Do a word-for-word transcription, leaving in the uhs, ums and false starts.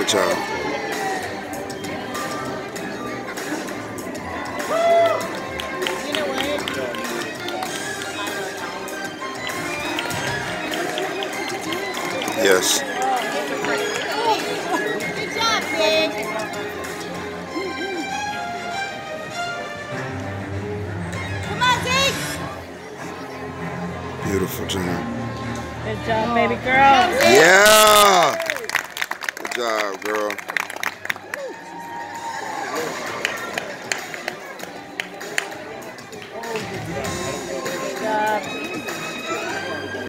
Good job. Yes. Good job, Big. Come on, Zeke. Beautiful job. Good job, baby girl. Yeah. Good job, girl.